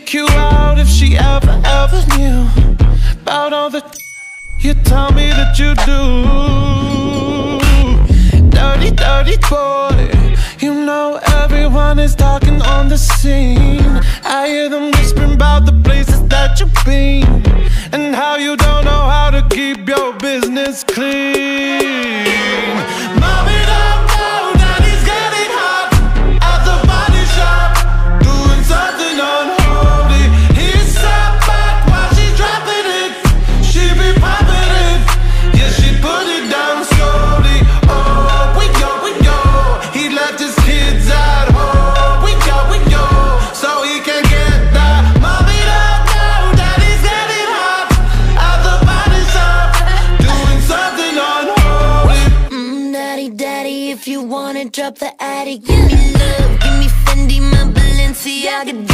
kick you out if she ever knew about all the you tell me that you do. Dirty, dirty boy, you know everyone is talking on the scene. I hear them whispering about the places that you've been, and how you don't know how to keep your business clean. Mommy don't know daddy's getting hot at the body shop, doing something unholy. He's sat back while she's dropping it. She be popping it, yeah, she put it down slowly. Oh, we go, he left his kids at home. We go, so he can get that. Mommy don't know daddy's getting hot at the body shop, doing something unholy. Daddy, if you wanna drop the attic, give me love, give me Fendi, my Balenciaga.